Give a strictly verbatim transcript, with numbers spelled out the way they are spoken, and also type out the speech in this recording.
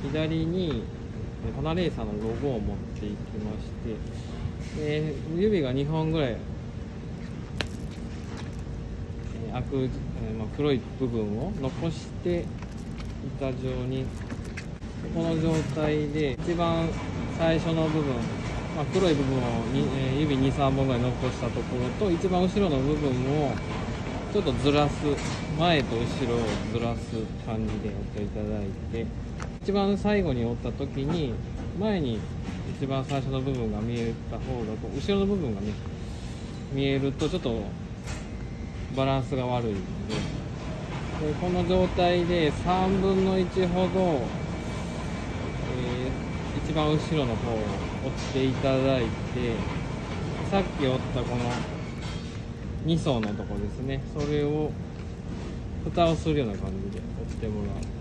左にホナレーサーのロゴを持っていきまして、で指がにほんぐらい開く、まあ、黒い部分を残して板状に、この状態で一番最初の部分、まあ、黒い部分をに指にさんぼんぐらい残したところと、一番後ろの部分をちょっとずらす、前と後ろをずらす感じで折っていただいて、一番最後に折った時に前に一番最初の部分が見えた方がこう後ろの部分がね見えるとちょっとバランスが悪いので、でこの状態でさんぶんのいちほど、えー、一番後ろの方を折っていただいて、さっき折ったこのに層のとこですね、それを蓋をするような感じで折ってもらう。